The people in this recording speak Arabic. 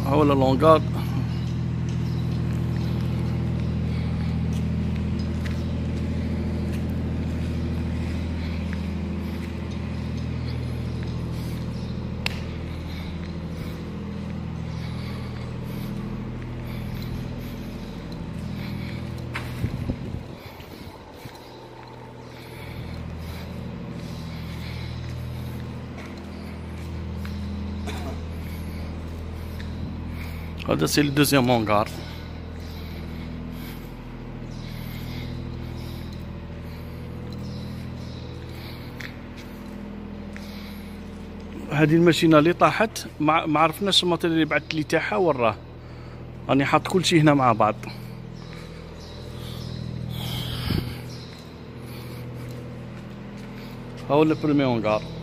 هو لونغار. هذا سي لو دوزيام هونغار. هذه الماشينه اللي طاحت ما عرفناش الماتيريال اللي بعثت لي تاعها وراه، راني حاط كلشي هنا مع بعض. هاو لو برومي هونغار.